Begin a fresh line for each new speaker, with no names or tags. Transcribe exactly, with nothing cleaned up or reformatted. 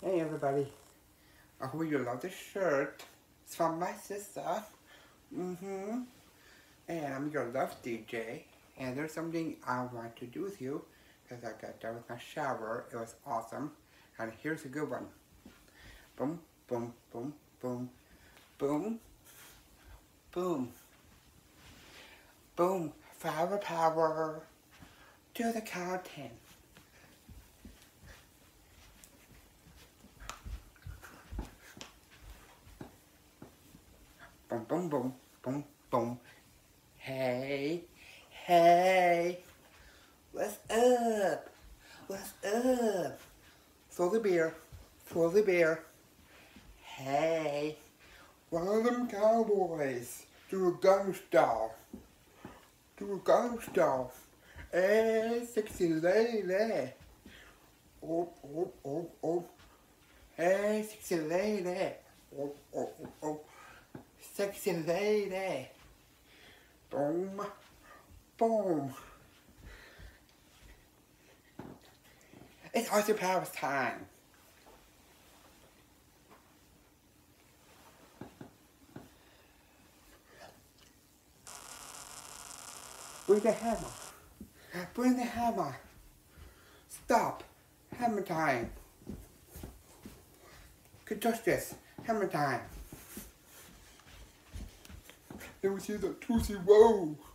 Hey everybody, I hope you love this shirt. It's from my sister. Mm-hmm. And I'm your love D J. And there's something I want to do with you because I got done with my shower. It was awesome. And here's a good one. Boom, boom, boom, boom, boom, boom, boom. Flower power to the content. Boom, boom, boom, boom, boom. Hey, hey, what's up? What's up? For the beer, for the beer. Hey, one of them cowboys do a gun style, do a gun style. Hey, sexy lady. Oh, oh, oh, oh. Hey, sexy lady. Oh, oh, oh, oh. Sexy lady. Boom, boom. It's Austin Powers time. Bring the hammer. Bring the hammer. Stop. Hammer time. Good justice. Hammer time. Let me see the Tootsie Roll.